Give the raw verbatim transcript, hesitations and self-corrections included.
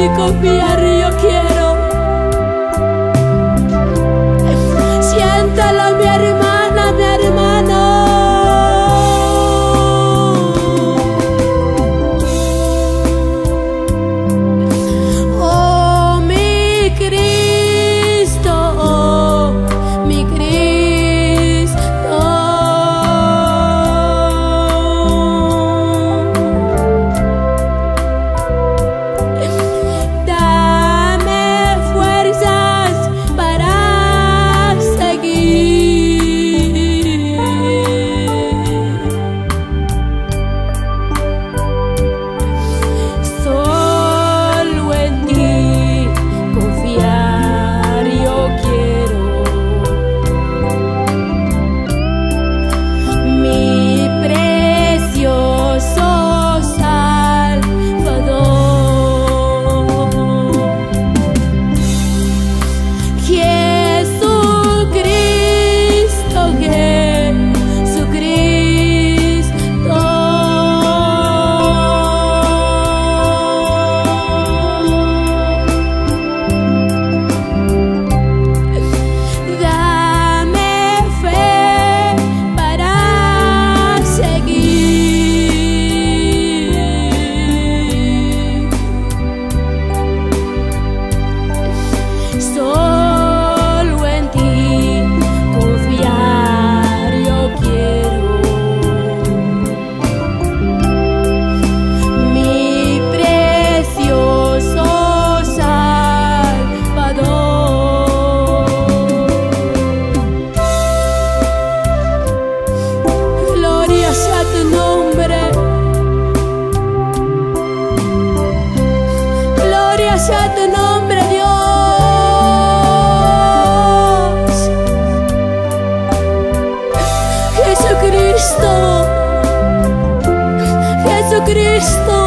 ti confiar yo quiero. Siéntalo mi hermana, mi hermano. Oh mi Cristo, oh mi Cristo. Dame fuerzas para seguir. Solo en ti confiar yo quiero. Mi precioso Salvador, Jesucristo, Jesucristo. Dame fe para seguir. Solo en ti confiar yo quiero. Mi precioso Salvador. Gloria sea tu nombre. Gloria sea tu nombre, Dios. Jesucristo, Jesucristo.